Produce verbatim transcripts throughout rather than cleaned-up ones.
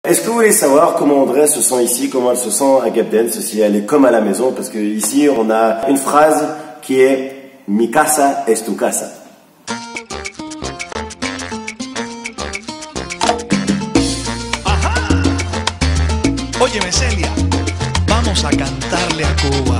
Est-ce que vous voulez savoir comment Audrey se sent ici, comment elle se sent à Gap Dance, si elle est comme à la maison? Parce que ici, on a une phrase qui est « Mi casa es tu casa ». Óyeme, Celia, vamos a cantarle a Cuba.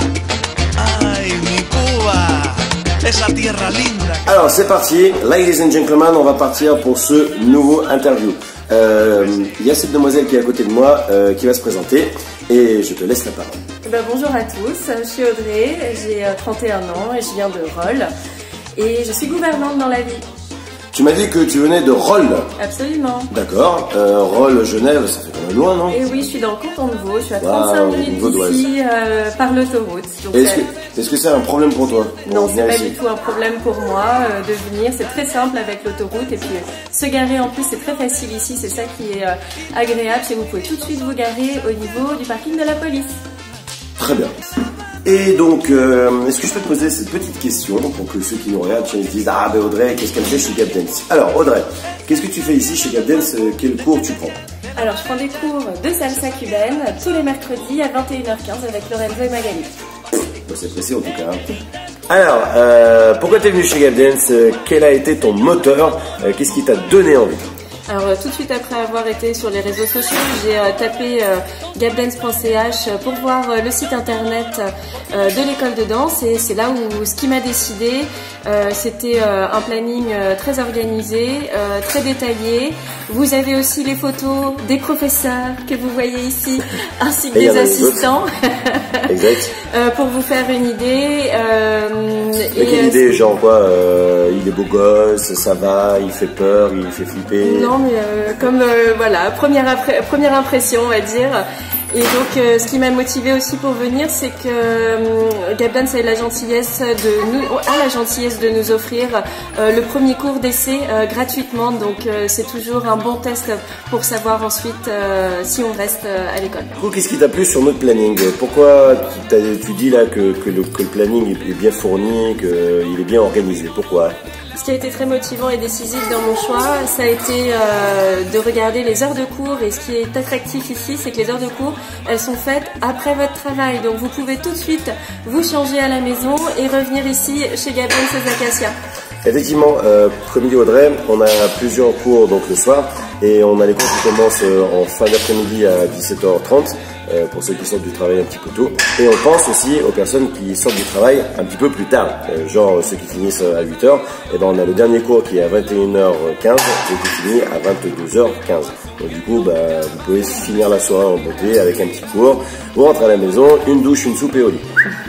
Ay, mi Cuba, esa tierra linda. Alors, c'est parti. Ladies and gentlemen, on va partir pour ce nouveau interview. Euh, il y a cette demoiselle qui est à côté de moi euh, qui va se présenter et je te laisse la parole. Ben, bonjour à tous, je suis Audrey, j'ai trente et un ans et je viens de Rolle et je suis gouvernante dans la vie. Tu m'as dit que tu venais de Rolle. Absolument. D'accord. Euh, Rolle, Genève, ça fait quand même loin, non? Et oui, je suis dans le canton de Vaud, je suis à trente-cinq wow, minutes d'ici euh, par l'autoroute. Est-ce que est-ce que c'est un problème pour toi? Non, c'est pas ici. Du tout un problème pour moi euh, de venir, c'est très simple avec l'autoroute et puis euh, se garer en plus c'est très facile ici, c'est ça qui est euh, agréable, c'est que vous pouvez tout de suite vous garer au niveau du parking de la police. Très bien. Et donc, euh, est-ce que je peux te poser cette petite question pour que ceux qui nous regardent se disent « Ah ben Audrey, qu'est-ce qu'elle fait chez Gap Dance ?» Alors Audrey, qu'est-ce que tu fais ici chez Gap Dance? Quel cours tu prends? Alors je prends des cours de salsa cubaine tous les mercredis à vingt et une heures quinze avec Lorenzo et Magali. Bon, c'est précis en tout cas. Alors, euh, pourquoi tu es venu chez Gap Dance? Quel a été ton moteur? Qu'est-ce qui t'a donné envie? Alors euh, tout de suite après avoir été sur les réseaux sociaux, j'ai euh, tapé euh, gapdance point c h pour voir euh, le site internet euh, de l'école de danse et c'est là où ce qui m'a décidé, euh, c'était euh, un planning euh, très organisé, euh, très détaillé. Vous avez aussi les photos des professeurs que vous voyez ici, ainsi que des assistants. Exact. euh, pour vous faire une idée. Euh, Mais quelle euh, idée, genre quoi euh, il est beau gosse, ça va, il fait peur, il fait flipper. Non, mais euh, comme euh, voilà, première, première impression, on va dire. Et donc, euh, ce qui m'a motivée aussi pour venir, c'est que euh, Gap Dance a la gentillesse de nous, a la gentillesse de nous offrir euh, le premier cours d'essai euh, gratuitement. Donc, euh, c'est toujours un bon test pour savoir ensuite euh, si on reste euh, à l'école. Du coup, qu'est-ce qui t'a plu sur notre planning? Pourquoi tu, tu dis là que, que, le, que le planning est bien fourni, qu'il est bien organisé? Pourquoi? Ce qui a été très motivant et décisif dans mon choix, ça a été euh, de regarder les heures de cours. Et ce qui est attractif ici, c'est que les heures de cours, elles sont faites après votre travail. Donc vous pouvez tout de suite vous changer à la maison et revenir ici chez Gap Dance aux Acacias. Effectivement, euh, comme dit Audrey, on a plusieurs cours donc le soir et on a les cours qui commencent en fin d'après-midi à dix-sept heures trente euh, pour ceux qui sortent du travail un petit peu tôt. Et on pense aussi aux personnes qui sortent du travail un petit peu plus tard, euh, genre ceux qui finissent à huit heures. Et ben on a le dernier cours qui est à vingt et une heures quinze et qui finit à vingt-deux heures quinze. Donc du coup, bah, vous pouvez finir la soirée en beauté avec un petit cours. Vous rentrez à la maison, une douche, une soupe et au lit.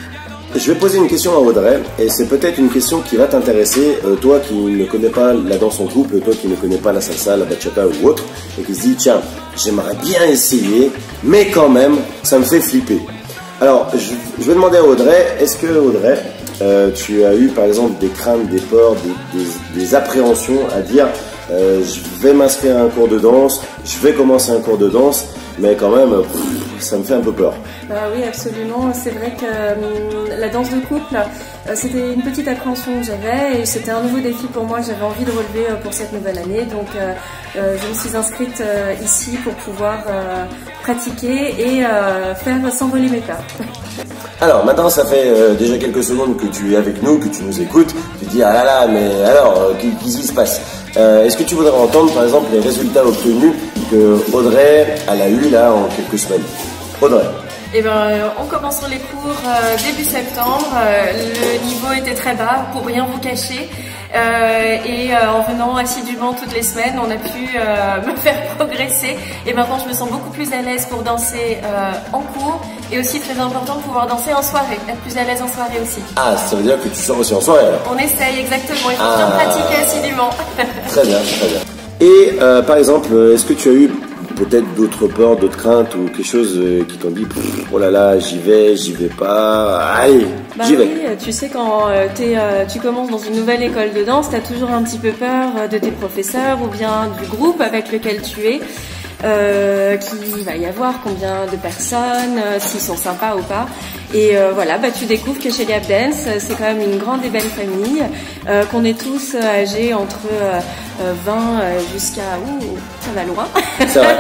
Je vais poser une question à Audrey, et c'est peut-être une question qui va t'intéresser, euh, toi qui ne connais pas la danse en couple, toi qui ne connais pas la salsa, la bachata ou autre, et qui se dit, tiens, j'aimerais bien essayer, mais quand même, ça me fait flipper. Alors, je, je vais demander à Audrey, est-ce que Audrey, euh, tu as eu par exemple des craintes, des peurs, des, des, des appréhensions à dire, euh, je vais m'inscrire à un cours de danse, je vais commencer un cours de danse, mais quand même, pff, ça me fait un peu peur. Bah oui, absolument. C'est vrai que euh, la danse de couple, euh, c'était une petite appréhension que j'avais et c'était un nouveau défi pour moi que j'avais envie de relever euh, pour cette nouvelle année. Donc, euh, euh, je me suis inscrite euh, ici pour pouvoir euh, pratiquer et euh, faire s'envoler mes peurs. Alors, maintenant, ça fait euh, déjà quelques secondes que tu es avec nous, que tu nous écoutes. Tu te dis, ah là là, mais alors, euh, qu'est-ce qui se passe? euh, Est-ce que tu voudrais entendre, par exemple, les résultats obtenus que Audrey elle a eu là en quelques semaines? Audrey. Eh ben, euh, en commençant les cours euh, début septembre, euh, le niveau était très bas, pour rien vous cacher. Euh, et euh, en venant assidûment toutes les semaines, on a pu euh, me faire progresser. Et maintenant, je me sens beaucoup plus à l'aise pour danser euh, en cours et aussi très important de pouvoir danser en soirée, être plus à l'aise en soirée aussi. Ah, ça veut dire que tu sors aussi en soirée alors? On essaye exactement, il faut ah. bien pratiquer assidûment. Très bien, très bien. Et euh, par exemple, est-ce que tu as eu peut-être d'autres peurs, d'autres craintes ou quelque chose qui t'ont dit oh là là, j'y vais, j'y vais pas, allez, bah j'y oui, vais. Tu sais, quand euh, t'es, euh, tu commences dans une nouvelle école de danse, tu as toujours un petit peu peur de tes professeurs ou bien du groupe avec lequel tu es. euh, qu'il va y avoir, combien de personnes, euh, s'ils sont sympas ou pas. Et euh, voilà, bah, tu découvres que chez Gap Dance, c'est quand même une grande et belle famille, euh, qu'on est tous âgés entre euh, vingt jusqu'à... Ouh, ça va loin. C'est vrai.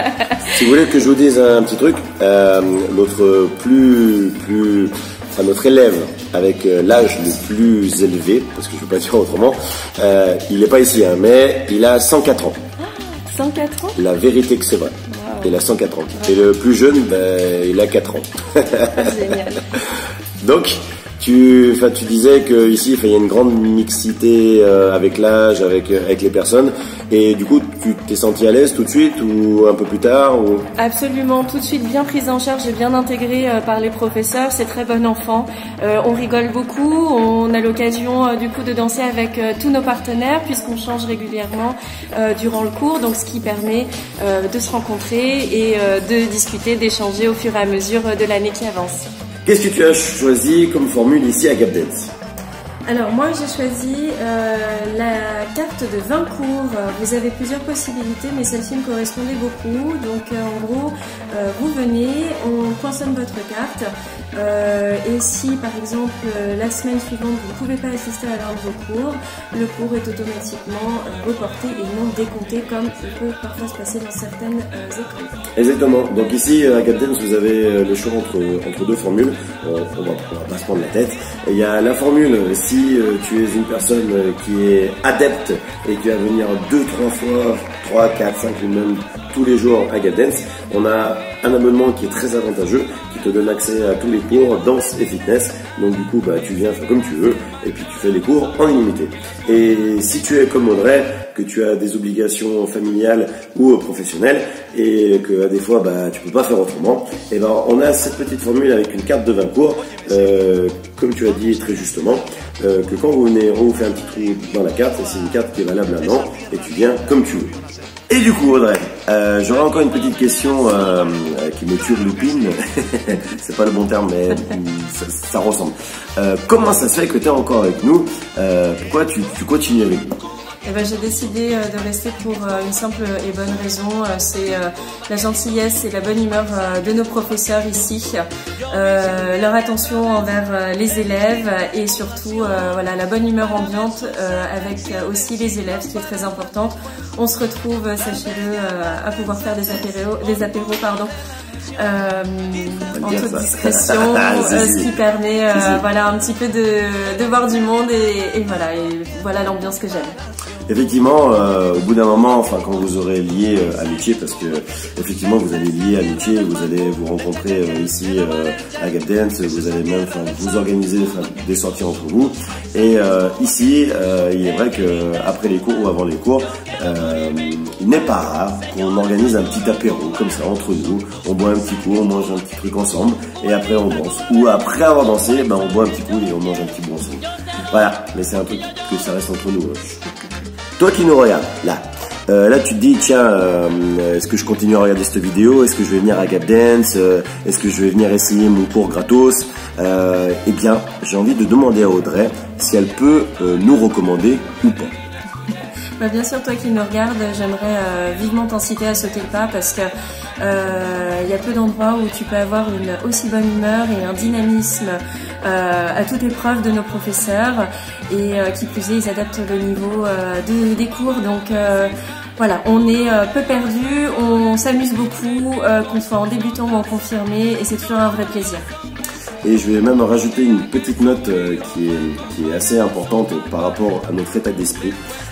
Si vous voulez que je vous dise un petit truc, euh, notre plus... plus enfin, notre élève avec euh, l'âge le plus élevé, parce que je ne peux pas dire autrement, euh, il n'est pas ici, hein, mais il a cent quatre ans. Ah, cent quatre ans? La vérité que c'est vrai. Wow. Il a cent quatre ans. Ouais. Et le plus jeune, ben, il a quatre ans. Ah, génial. Donc, tu, enfin, tu disais qu'ici, enfin, il y a une grande mixité euh, avec l'âge, avec, avec les personnes. Et du coup, tu t'es senti à l'aise tout de suite ou un peu plus tard ou... Absolument, tout de suite bien prise en charge et bien intégrée euh, par les professeurs. C'est très bon enfant. Euh, on rigole beaucoup. On a l'occasion euh, du coup de danser avec euh, tous nos partenaires puisqu'on change régulièrement euh, durant le cours. Donc, ce qui permet euh, de se rencontrer et euh, de discuter, d'échanger au fur et à mesure de l'année qui avance. Qu'est-ce que tu as choisi comme formule ici à Gap Dance? Alors moi j'ai choisi euh, la carte de vingt cours. Vous avez plusieurs possibilités mais celle-ci me correspondait beaucoup. Donc euh, en gros euh, vous venez, on poinçonne votre carte euh, et si par exemple la semaine suivante vous ne pouvez pas assister à l'un de vos cours, le cours est automatiquement euh, reporté et non décompté comme il peut parfois se passer dans certaines euh, écoles. Exactement. Donc ici à Gap Dance vous avez le choix entre, entre deux formules. On, on, va, on va pas se prendre la tête. Il y a la formule si Si euh, tu es une personne euh, qui est adepte et qui va venir deux, trois fois, trois, quatre, cinq ou même tous les jours à Gap Dance, on a un abonnement qui est très avantageux, qui te donne accès à tous les cours danse et fitness. Donc du coup, bah, tu viens faire comme tu veux et puis tu fais les cours en illimité. Et si tu es comme Audrey, que tu as des obligations familiales ou professionnelles et que des fois bah, tu peux pas faire autrement, et ben on a cette petite formule avec une carte de vingt cours, euh, comme tu as dit très justement, euh, que quand vous venez, on vous fait un petit trou dans la carte, et c'est une carte qui est valable un an, et tu viens comme tu veux. Et du coup Audrey, euh, j'aurais encore une petite question euh, qui me turlupine, c'est pas le bon terme mais ça, ça ressemble. Euh, comment ça se fait que tu es encore avec nous? euh, Pourquoi tu, tu continues avec nous? Eh ben, j'ai décidé de rester pour une simple et bonne raison, c'est la gentillesse et la bonne humeur de nos professeurs ici, euh, leur attention envers les élèves et surtout euh, voilà, la bonne humeur ambiante euh, avec aussi les élèves, ce qui est très importante. On se retrouve, sachez-le, à pouvoir faire des apéros, des apéros pardon, Euh, en toute ça. discrétion, euh, ce qui permet euh, si, si. voilà, un petit peu de, de voir du monde et, et voilà, et voilà l'ambiance que j'aime. Effectivement, euh, au bout d'un moment, enfin quand vous aurez lié euh, amitié, parce que effectivement vous allez lier amitié, vous allez vous rencontrer euh, ici euh, à Gap Dance, vous allez même vous organiser des sorties entre vous. Et euh, ici, euh, il est vrai que après les cours ou avant les cours, euh, il n'est pas rare qu'on organise un petit apéro comme ça entre nous. On boit un petit coup, on mange un petit truc ensemble et après on danse. Ou après avoir dansé, ben on boit un petit coup et on mange un petit bout ensemble. Voilà, mais c'est un truc que ça reste entre nous. Hein. Toi qui nous regardes, là, euh, là tu te dis, tiens, euh, est-ce que je continue à regarder cette vidéo? Est-ce que je vais venir à Gap Dance? euh, Est-ce que je vais venir essayer mon cours gratos? euh, Eh bien, j'ai envie de demander à Audrey si elle peut euh, nous recommander ou pas. Bah bien sûr, toi qui nous regardes, j'aimerais euh, vivement t'inciter à sauter le pas parce que euh, y a peu d'endroits où tu peux avoir une aussi bonne humeur et un dynamisme euh, à toute épreuve de nos professeurs et euh, qui plus est, ils adaptent le niveau euh, de, des cours. Donc euh, voilà, on est euh, peu perdu, on s'amuse beaucoup, euh, qu'on soit en débutant ou en confirmé et c'est toujours un vrai plaisir. Et je vais même rajouter une petite note euh, qui, est, qui est assez importante par rapport à notre état d'esprit.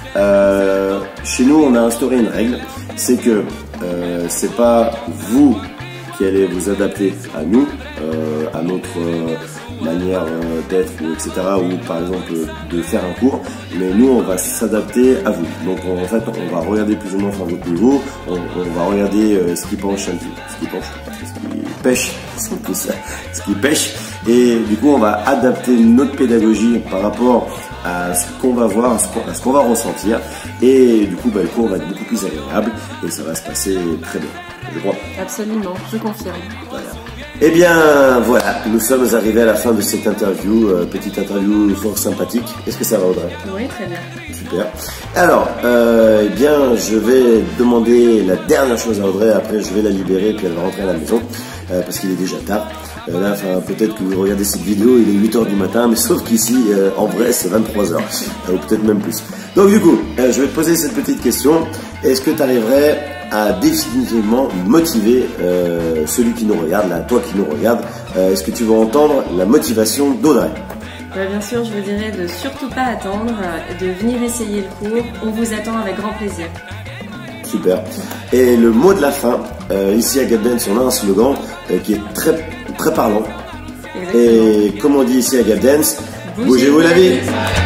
Euh, chez nous, on a instauré une règle, c'est que euh, c'est pas vous qui allez vous adapter à nous, euh, à notre euh, manière euh, d'être, et cetera. Ou par exemple de faire un cours, mais nous on va s'adapter à vous. Donc en fait, on va regarder plus ou moins enfin, votre niveau, on, on va regarder euh, ce qui penche un petit, ce qui penche, ce qui pêche, ce qui pêche, et du coup on va adapter notre pédagogie par rapport à ce qu'on va voir, à ce qu'on va ressentir, et du coup bah, le cours va être beaucoup plus agréable et ça va se passer très bien, je crois. Absolument, je confirme. Voilà. Eh bien voilà, nous sommes arrivés à la fin de cette interview, euh, petite interview fort sympathique. Est-ce que ça va Audrey? Oui, très bien. Super. super. Alors, euh, eh bien, je vais demander la dernière chose à Audrey. Après, je vais la libérer, puis elle va rentrer à la maison euh, parce qu'il est déjà tard. Euh, là, enfin, peut-être que vous regardez cette vidéo, il est huit heures du matin, mais sauf qu'ici, euh, en vrai, c'est vingt-trois heures, euh, ou peut-être même plus. Donc du coup, euh, je vais te poser cette petite question. Est-ce que tu arriverais à définitivement motiver euh, celui qui nous regarde, là, toi qui nous regarde? euh, Est-ce que tu veux entendre la motivation d'Audrey? Bah, bien sûr, je vous dirais de surtout pas attendre, de venir essayer le cours. On vous attend avec grand plaisir. Super. Et le mot de la fin, euh, ici à Gap Dance, on a un slogan euh, qui est très, très parlant. Exactement. Et comme on dit ici à Gap Dance, bougez-vous la vie.